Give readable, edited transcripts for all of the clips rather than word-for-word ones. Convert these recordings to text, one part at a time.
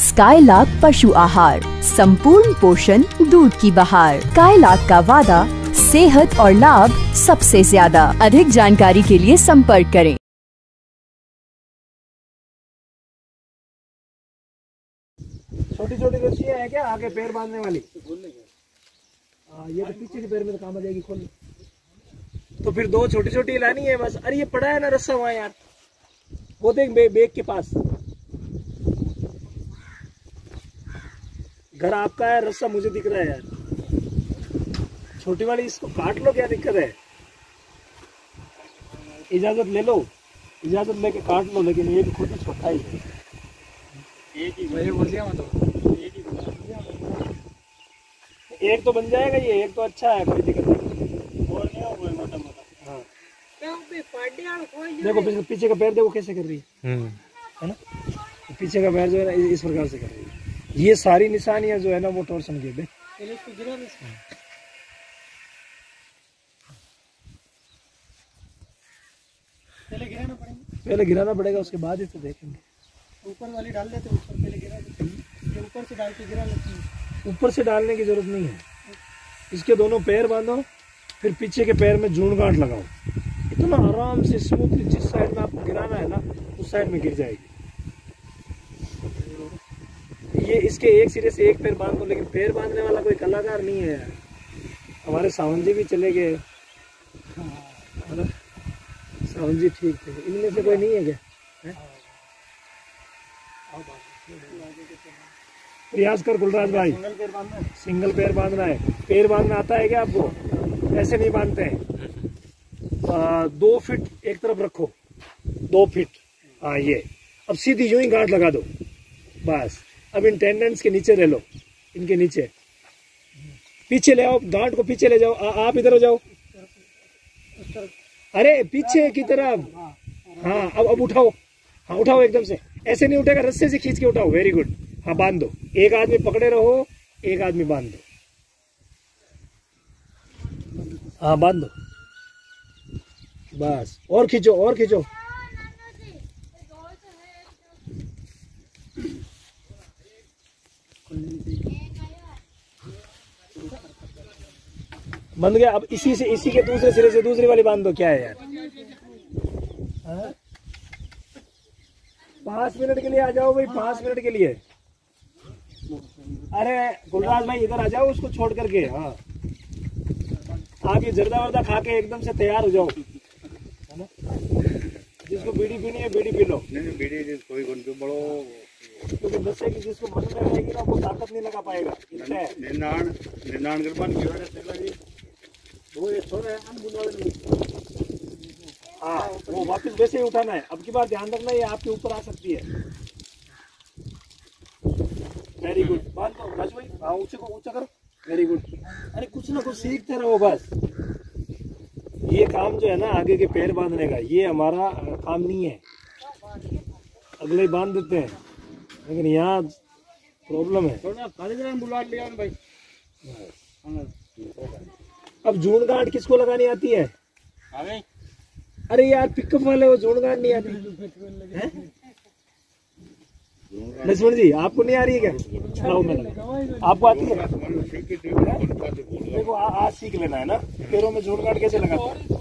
Skylark पशु आहार, संपूर्ण पोषण दूध की बहार। स्काईलार्क का वादा, सेहत और लाभ सबसे ज्यादा। अधिक जानकारी के लिए संपर्क करें। छोटी छोटी रस्सियाँ हैं क्या आगे पैर बांधने वाली? ये तो पीछे के पैर में तो काम आ जाएगी खोल। तो फिर दो छोटी छोटी लानी है बस। अरे ये पड़ा है ना रस्सा वहाँ यार, वो देख बैग के पास। घर आपका है, रस्सा मुझे दिख रहा है यार। छोटी वाली इसको काट लो, क्या दिक्कत है? इजाजत ले लो, इजाजत लेके काट लो, लेकिन ये भी खुद ही छोटा ही है। एक तो बन जाएगा ये, एक तो अच्छा है, कोई दिक्कत नहीं। और नहीं होगा मोटा मोटा। हाँ देखो पीछे का पैर देखो कैसे कर रही है ना? पीछे का पैर जो है ना इस प्रकार से कर रही है। ये सारी निशानियां जो है ना वो टॉर्सन के पहले गिराना पड़ेगा, उसके बाद ही तो देखेंगे। ऊपर वाली डाल देते, ऊपर पहले गिरा देते, ये ऊपर से डाल के गिरा लेते हैं। ऊपर से डालने की जरूरत नहीं है। इसके दोनों पैर बांधो, फिर पीछे के पैर में जून गांठ लगाओ। इतना आराम से स्मूथली जिस साइड में आपको गिराना है ना उस साइड में गिर जाएगी। ये इसके एक सिरे से एक पैर बांध दो, लेकिन पैर बांधने वाला कोई कलाकार नहीं है। हमारे सावन जी भी चले गए, सावन जी ठीक थे। इनमें से कोई नहीं है क्या? प्रयास कर गुलराज भाई। सिंगल पैर बांधना है। पैर बांधना आता है क्या आपको? ऐसे नहीं बांधते हैं। 2 फीट एक तरफ रखो, 2 फीट। हाँ ये अब सीधी यूं ही गांठ लगा दो बस। अब इन टेंडेंस के नीचे ले लो, इनके नीचे पीछे ले आओ, गांठ को पीछे ले जाओ। आप इधर हो जाओ, अरे पीछे की तरफ। हाँ अब उठाओ। हाँ उठाओ एकदम से, ऐसे नहीं उठेगा, रस्से से खींच के उठाओ। Very good. हाँ बांध दो, एक आदमी पकड़े रहो, एक आदमी बांध दो। हाँ बांध दो बस। और खींचो, और खींचो। बंद गया। अब इसी से, इसी के दूसरे सिरे से दूसरी वाली बांध दो। क्या है यार? 5 मिनट के लिए आ जाओ भाई, 5 मिनट के लिए। अरे गुलराज भाई इधर आ जाओ, उसको छोड़ करके। हाँ आप ये जर्दा वर्दा खा के एकदम से तैयार हो जाओ, है ना? जिसको बीड़ी पीनी है बीड़ी पी लो। नहीं बीड़ी कोई बड़ो, क्योंकि नशे की जिसको मन में रहेगी ना वो ताकत नहीं लगा पाएगा। हाँ वो वापस वैसे ही उठाना है। अब की बार ध्यान रखना, ये आपके ऊपर आ सकती है। Very good. बांध दो राजू भाई। हाँ ऊंचे को ऊंचा करो। Very good. अरे कुछ ना कुछ सीखते रहो बस। ये काम जो है ना आगे के पैर बांधने का, ये हमारा काम नहीं है। अगले ही बांध देते हैं, लेकिन यहाँ प्रॉब्लम है। भाई अब जून गांठ किसको लगानी आती है? अरे यार पिकअप वाले वो जून गांठ नहीं आती। लक्ष्मण जी आपको नहीं आ रही है क्या? चलाओ मैं आपको आती है। देखो आज सीख लेना है ना, पैरों में जून गांठ कैसे लगाते हैं।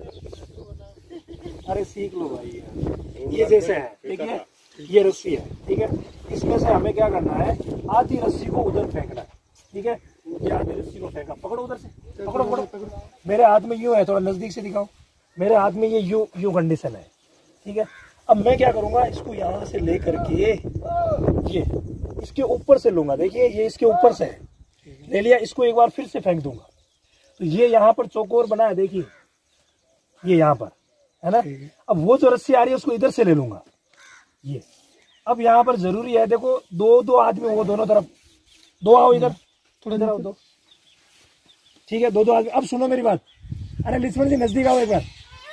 अरे सीख लो भाई। ये जैसे है, ठीक है, ये रस्सी है, ठीक है। इसमें से हमें क्या करना है, आधी रस्सी को उधर फेंकना है, ठीक है। ये आधी रस्सी को फेंका, पकड़ो उधर से, पकड़ो पकड़ो। मेरे हाथ में यूं है, थोड़ा नजदीक से दिखाओ। मेरे हाथ में ये यू कंडीशन है, ठीक है। अब मैं क्या करूंगा, इसको यहाँ से लेकर के ये इसके ऊपर से लूंगा। देखिए ये इसके ऊपर से है, ले लिया। इसको एक बार फिर से फेंक दूंगा, तो ये यहाँ पर चौकोर बना है, देखिए ये यहाँ पर है ना। अब वो जो रस्सी आ रही है उसको इधर से ले लूंगा ये। अब यहाँ पर जरूरी है, देखो दो आदमी वो दोनों तरफ, 2 आओ इधर, थोड़ी इधर आओ, 2, ठीक है। 2 आदमी। अब सुनो मेरी बात। अरे लक्ष्मण जी नजदीक आओ एक बार।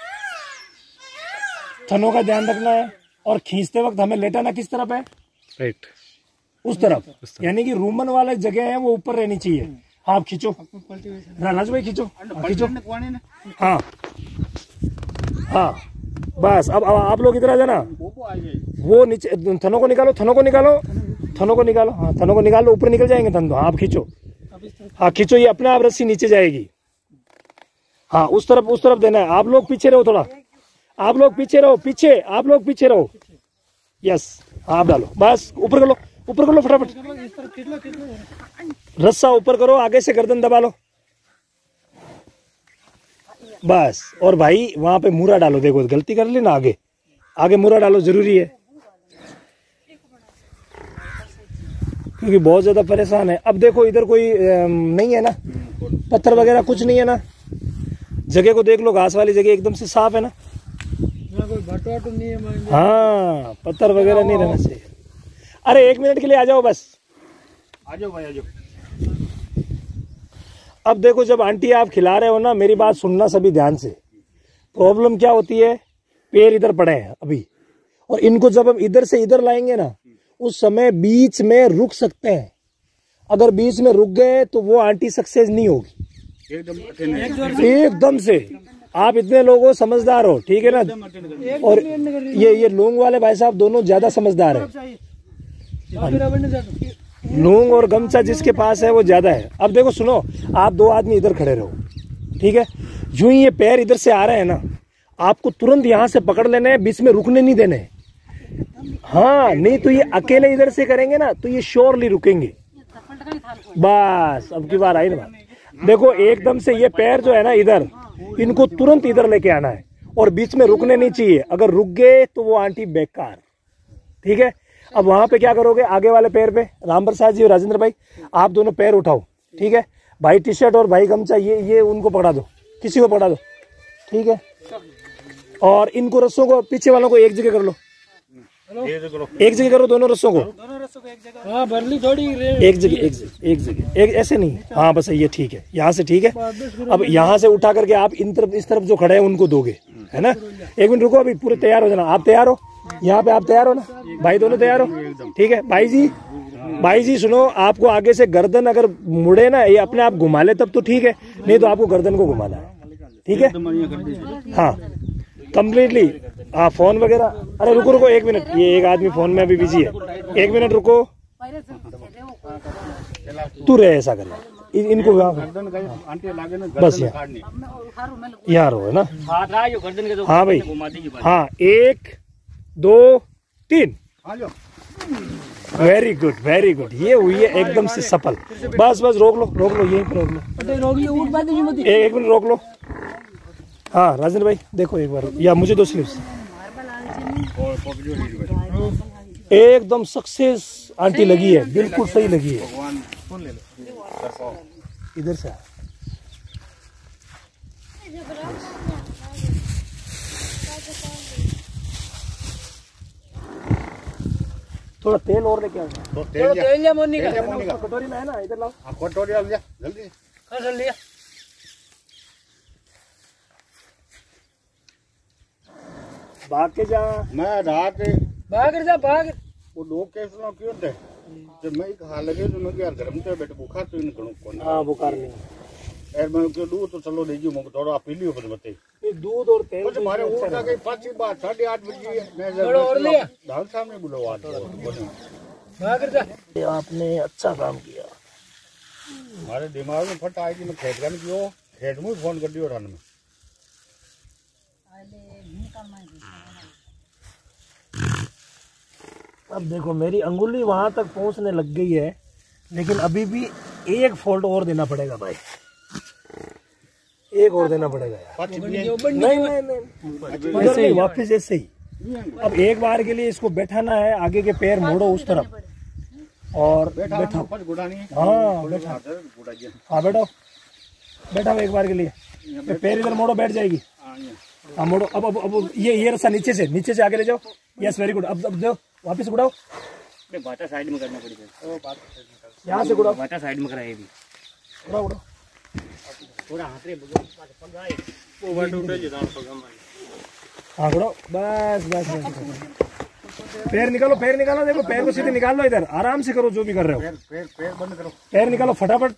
थनों का ध्यान रखना है, और खींचते वक्त हमें लेटाना किस तरफ है? राइट, उस तरफ। यानी कि रूमन वाला जगह है वो ऊपर रहनी चाहिए। हाँ आप खींचो, राजू भाई खींचो, खींचो। हाँ हाँ बस। अब आप लोग इधर आ जाना। वो नीचे थनों को निकालो, थनों को निकालो, थनों को निकालो, हाँ थनों को निकालो, ऊपर निकल जाएंगे थन तो। हाँ आप खींचो, हाँ खींचो, ये अपने आप रस्सी नीचे जाएगी। हाँ उस तरफ देना है। आप लोग पीछे रहो थोड़ा, आप लोग पीछे रहो, पीछे आप लोग पीछे रहो। यस हाँ आप डालो, बस ऊपर कर लो, ऊपर कर लो फटाफट, रस्सा ऊपर करो, आगे से गर्दन दबा लो बस। और भाई वहां पे मूरा डालो, देखो गलती कर ली ना, आगे आगे मूरा डालो, जरूरी है क्योंकि बहुत ज्यादा परेशान है। अब देखो इधर कोई नहीं है ना, पत्थर वगैरह कुछ नहीं है ना, जगह को देख लो, घास वाली जगह एकदम से साफ है ना, कोई भटवा तो नहीं है। हाँ पत्थर वगैरह नहीं रहना चाहिए। अरे 1 मिनट के लिए आ जाओ बस, आ जाओ भाई आ जाओ। अब देखो जब आंटी आप खिला रहे हो ना, मेरी बात सुनना सभी ध्यान से। प्रॉब्लम क्या होती है, पैर इधर पड़े हैं अभी, और इनको जब हम इधर से इधर लाएंगे ना, उस समय बीच में रुक सकते हैं। अगर बीच में रुक गए तो वो आंटी सक्सेस नहीं होगी एकदम से। आप इतने लोगों समझदार हो, ठीक है ना, और ये लूंग वाले भाई साहब दोनों ज्यादा समझदार है। लूंग और गमछा जिसके पास है वो ज्यादा है। अब देखो सुनो, आप 2 आदमी इधर खड़े रहो, ठीक है, यूं ही ये पैर इधर से आ रहे हैं ना, आपको तुरंत यहाँ से पकड़ लेना है, बीच में रुकने नहीं देने। हाँ नहीं तो ये अकेले इधर से करेंगे ना तो ये श्योरली रुकेंगे। बस अब की बार आई ना बात। देखो एकदम से ये पैर जो है ना इधर, इनको तुरंत इधर लेके आना है और बीच में रुकने नहीं चाहिए। अगर रुक गए तो वो आंटी बेकार, ठीक है। अब वहां पे क्या करोगे, आगे वाले पैर पे राम प्रसाद जी और राजेंद्र भाई आप दोनों पैर उठाओ, ठीक है। भाई टी शर्ट और भाई गमछा ये उनको पकड़ा दो, किसी को पकड़ा दो, ठीक है। और इनको रस्सों को, पीछे वालों को एक जगह कर लो, एक जगह करो दोनों रस्सों को, एक जगह। हाँ भरली थोड़ी एक जगह एक ऐसे नहीं। हाँ बस ये ठीक है, यहाँ से ठीक है। अब यहाँ से उठा करके आप इन तरफ, इस तरफ जो खड़े हैं उनको दोगे, है ना। 1 मिनट रुको, अभी पूरे तैयार हो जाना। आप तैयार हो, यहाँ पे आप तैयार हो ना, भाई दोनों तैयार हो, ठीक है। भाई जी सुनो, आपको आगे से गर्दन अगर मुड़े ना, ये अपने आप घुमा ले तब तो ठीक है, नहीं तो आपको गर्दन को घुमाना है, ठीक है। हाँ कम्प्लीटली। हाँ फोन वगैरह, अरे रुको 1 मिनट, ये एक आदमी फोन में अभी बिजी है, 1 मिनट रुको। तू रहे ऐसा करना, इनको बस यहाँ रहो, है ना। हाँ भाई, हाँ 1 2 3, वेरी गुड। ये हुई है एकदम से सफल। बस रोक लो यहीं पर रोक लो, 1 मिनट रोक लो। हाँ राजेंद्र भाई देखो एक बार, या मुझे 2 स्लिप्स। एकदम सक्सेस आंटी लगी है, बिल्कुल सही लगी है। इधर से थोड़ा तेल और लेके आओ, तो तेल या मोनी का कटोरी में है ना, इधर लाओ। कटोरी आ लिया जल्दी, कर लिया। भाग के जा, मैं रात भाग वो लोग कैसे ना क्यों थे जब मैं खा लगे तो मैं यार गरम थे बेटे बुखार तो इन करूं कौन। हाँ बुखार नहीं यार मैं क्यों दूध तो चलो दीजिए मुझे थोड़ा आप पी लियो पर बते ये दूध और तेल कुछ हमारे उठ का गई 5 बात 8:30 बजे मैं थोड़ा और लिया। दाल सामने बुलाओ आज भाग जा। आपने अच्छा काम किया। हमारे दिमाग में फट आई कि मैं खेत का क्यों खेत में फोन कर दियो रान में। अब देखो मेरी अंगुली वहां तक पहुंचने लग गई है, लेकिन अभी भी एक फोल्ड और देना पड़ेगा भाई, एक और देना पड़ेगा यार। नहीं ऐसे ही वापस ऐसे ही। अब एक बार के लिए इसको बैठाना है, आगे के पैर मोड़ो उस तरफ और बैठो। हाँ बैठा, हाँ बैठो एक बार के लिए, पैर इधर मोड़ो, बैठ जाएगी। हाँ मोड़ो। अब ये रस्सा नीचे से आगे ले जाओ। Yes very good. अब दो वापस गुड़ाओ, बाटा साइड में करना पड़ेगा, यहाँ से गुड़ाओ, बाटा साइड में कराए भी गुड़ाओ थोड़ा हाथ रे हाँ गुड़ाओ, बस पैर निकालो, देखो पैर को सीधे निकाल लो, इधर आराम से करो जो भी कर रहे हो। पैर बंद करो, पैर निकालो फटाफट।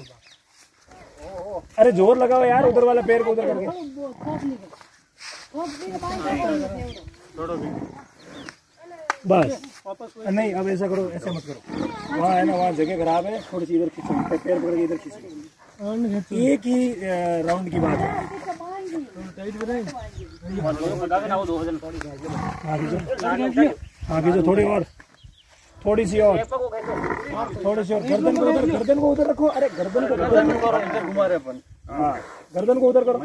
अरे जोर लगाओ यार, उधर वाला पैर को उधर करके। बस वापस नहीं, अब ऐसा करो, ऐसे मत करो, वहाँ है ना, वहाँ जगह खराब है, थोड़ी सी इधर खींचो, पैर पकड़ के इधर खींचो। एक ही राउंड की बात है। हाँ खींचो, थोड़ी और, थोड़ी सी और, थोड़ी सी और। गर्दन को उधर, गर्दन को उधर रखो। अरे गर्दन को इधर घुमा रहे अपन। हाँ गर्दन को उधर करो।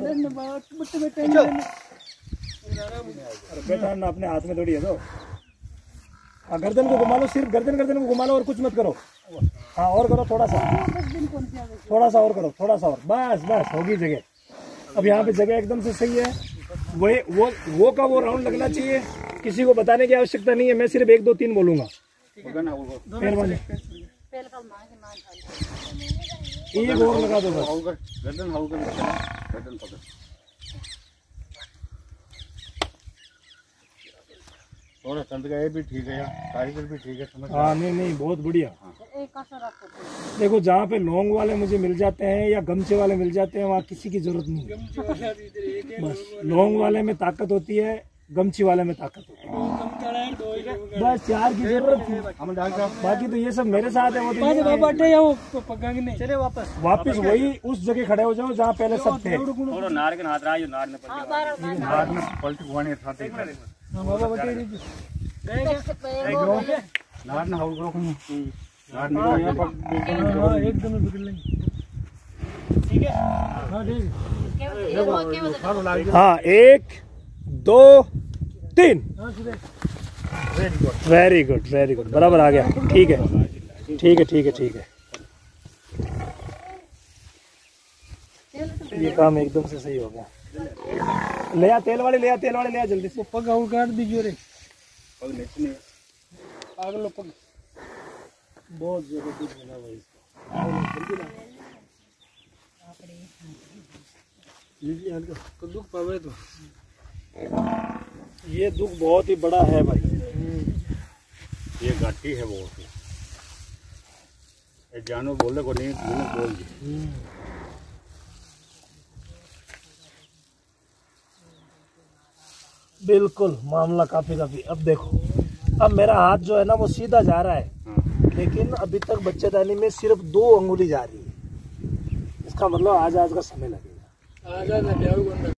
अरे बेटा ना, अपने हाथ में थोड़ी है तो। हाँ गर्दन को घुमा लो, सिर्फ गर्दन को घुमा लो और कुछ मत करो। हाँ और करो, थोड़ा सा और करो, थोड़ा सा और, बस बस होगी जगह। अब यहाँ पे जगह एकदम से सही है। वो का वो राउंड लगना चाहिए, किसी को बताने की आवश्यकता नहीं है। मैं सिर्फ 1 2 3 बोलूंगा। मेहरबानी, एक और लगा दो बस। गर्दन पकड़। थोड़ा संत का ये भी ठीक है, कारीगर भी ठीक है, समझ। हाँ नहीं बहुत बढ़िया। देखो जहाँ पे लौंग वाले मुझे मिल जाते हैं या गमछे वाले मिल जाते हैं, वहाँ किसी की जरूरत नहीं है। बस लौंग वाले में ताकत होती है, गमछी वाले में ताकत होती है। बस 4 की जरूरत थी। बाकी तो ये सब मेरे साथ है। वो चले वापस वही उस जगह खड़े हो जाओ जहाँ पहले सब थे। पलटी घुमाने एकदम ठीक है। हाँ 1 2 3। वेरी गुड बराबर आ गया। ठीक है। ये काम एकदम से सही हो गया। ले आ तेल वाले, ले आ जल्दी से। पग और काट दीजिए रे। पग नीचे नहीं, आग लो पग। बहुत ज्यादा कुछ बना भाई। तो दुख पावे तो ये दुख बहुत ही बड़ा है भाई। ये घाटी है बहुत। ये जानो बोले को नहीं बोल दी। बिल्कुल मामला काफी। अब देखो, अब मेरा हाथ जो है ना वो सीधा जा रहा है, लेकिन अभी तक बच्चेदानी में सिर्फ 2 अंगुली जा रही है। इसका मतलब आज का समय लगेगा।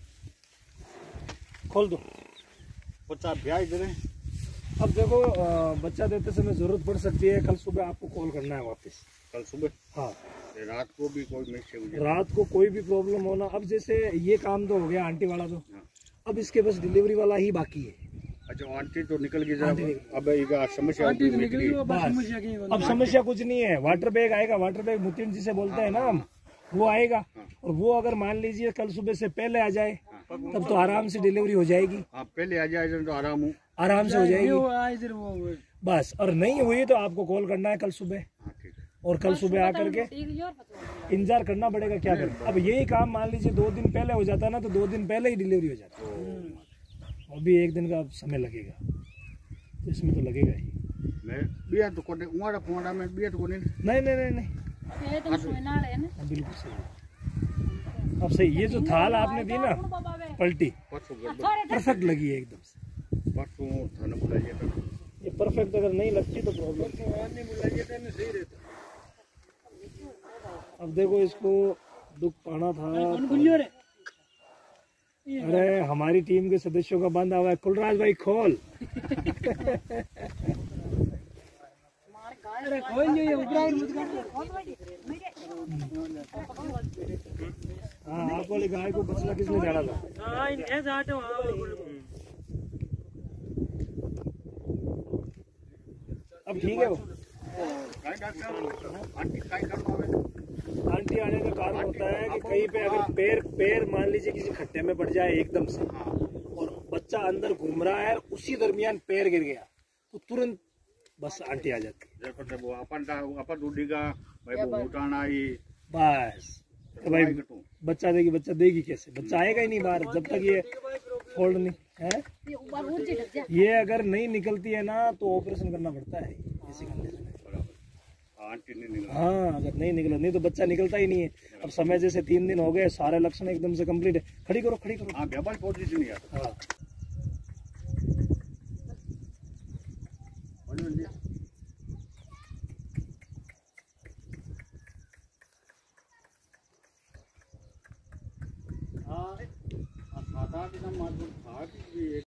खोल दो बच्चा ब्याज दे रहे। अब देखो बच्चा देते समय जरूरत पड़ सकती है। कल सुबह आपको कॉल करना है वापस। कल सुबह? हाँ रात को भी कोई रात को कोई भी प्रॉब्लम होना। अब जैसे ये काम तो हो गया आंटी वाला, तो अब इसके बस डिलीवरी वाला ही बाकी है। अच्छा आंटी तो निकल गई। अब समस्या अब समस्या कुछ नहीं है। वाटर बैग आएगा, वाटर बैग मुतिन जी से बोलते हैं ना हम, वो आएगा। और वो अगर मान लीजिए कल सुबह से पहले आ जाए तब तो आराम से डिलीवरी हो जाएगी। पहले आ जाए तो आराम से हो जाएगी बस। और नहीं हुई तो आपको कॉल करना है कल सुबह, और कल सुबह आकर के इंतजार करना पड़ेगा। क्या करें, अब यही काम मान लीजिए 2 दिन पहले हो जाता ना, तो 2 दिन पहले ही डिलीवरी हो जाती। अभी 1 दिन का समय लगेगा, तो इसमें तो लगेगा ही। नहीं बिल्कुल सही। अब सही, ये जो थाल आपने दी ना पलटी, परफेक्ट लगी है एकदम से। ये परफेक्ट अगर नहीं लगती तो प्रॉब्लम। अब देखो इसको दुख पाना था। अरे हमारी टीम के सदस्यों का बंद हुआ है। कुलराज भाई खोल। हाँ आप वाली गाय को बचला किसने झाड़ा था? अब ठीक है वो आंटी आने का कारण होता है कि कहीं पे अगर पैर मान लीजिए किसी खड्डे में पड़ जाए एकदम से, और बच्चा अंदर घूम रहा है, उसी दरमियान पैर गिर गया तो तुरंत बस आंटी आ जाती है। बस तो भाई बच्चा देगी कैसे? बच्चा आएगा ही नहीं बाहर जब तक ये फोल्ड नहीं है। ये अगर नहीं निकलती है ना तो ऑपरेशन करना पड़ता है इसी कंडीशन में। हाँ अगर नहीं निकला, नहीं तो बच्चा निकलता ही नहीं है। अब समय जैसे 3 दिन हो गए, सारे लक्षण एकदम से कंप्लीट है। खड़ी करो। हाँ दांत एकदम मजबूत था कि